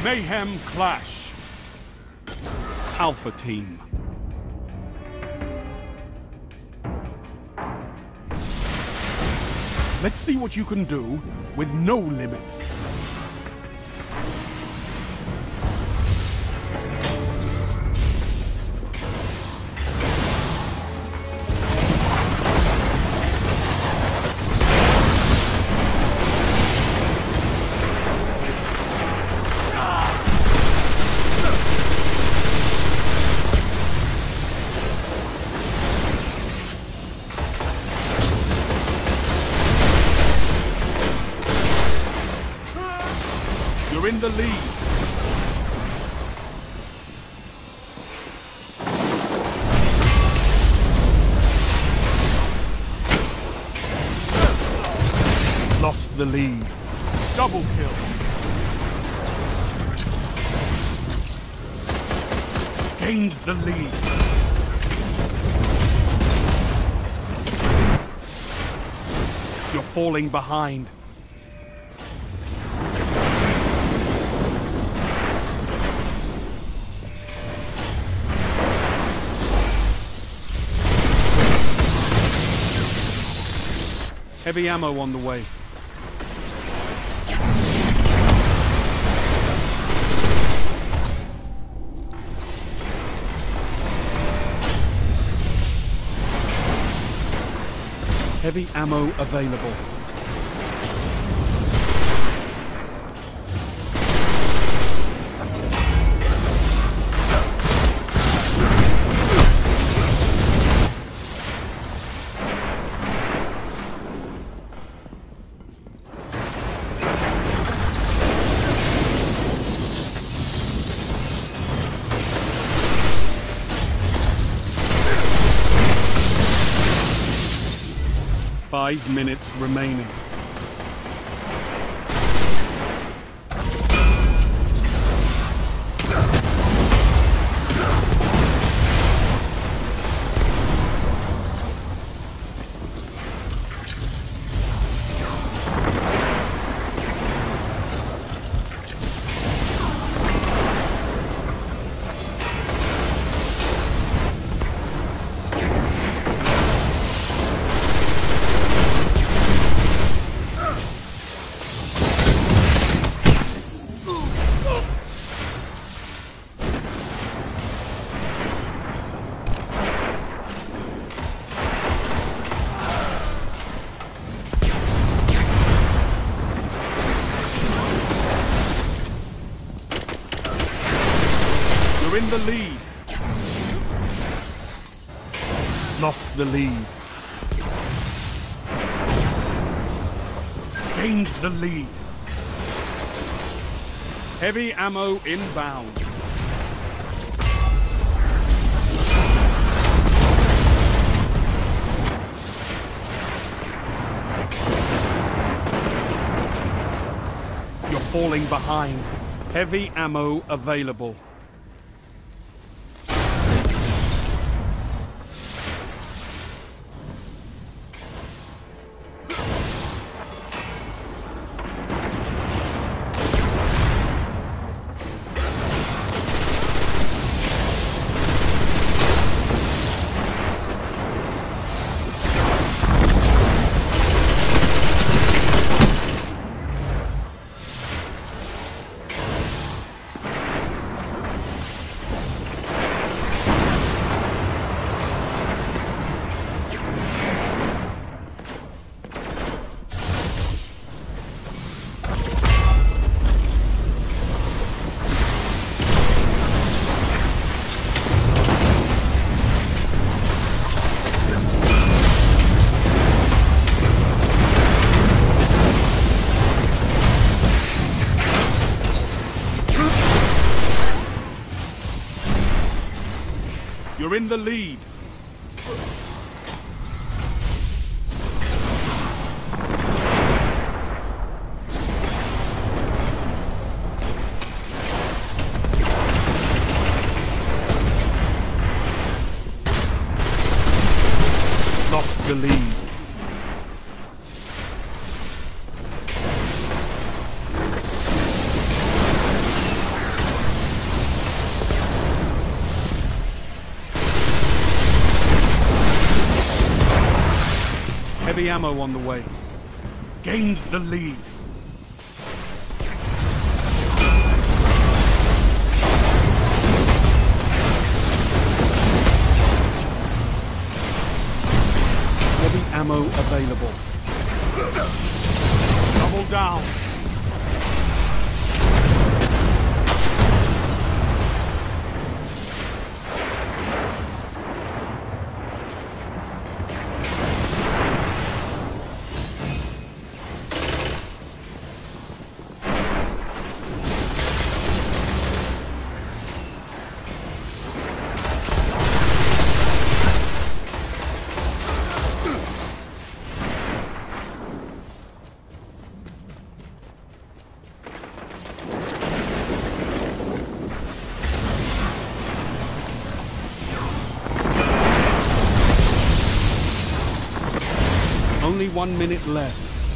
Mayhem Clash. Alpha Team. Let's see what you can do with no limits. You're in the lead. Lost the lead. Double kill. Gained the lead. You're falling behind. Heavy ammo on the way. Heavy ammo available. Five minutes remaining. You're in the lead. Lost the lead. Gained the lead. Heavy ammo inbound. You're falling behind. Heavy ammo available. You're in the lead. Lost the lead. Heavy ammo on the way. Gains the lead. Heavy ammo available. Double down. Only 1 minute left.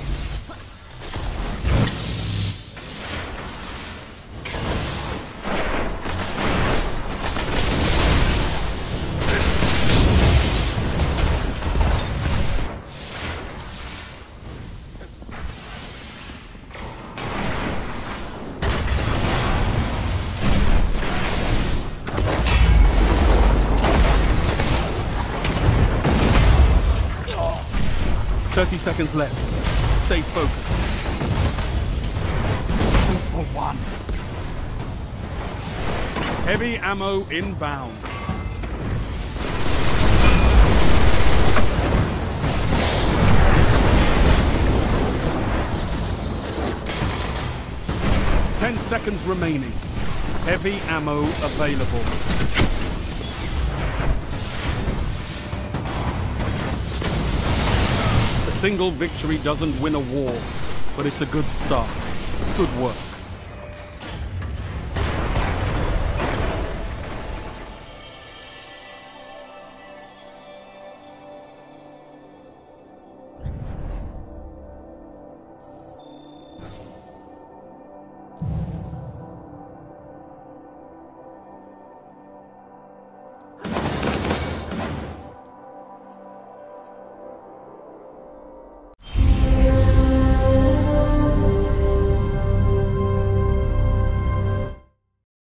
Thirty seconds left. Stay focused. 2 for 1. Heavy ammo inbound. Ten seconds remaining. Heavy ammo available. A single victory doesn't win a war, but it's a good start. Good work.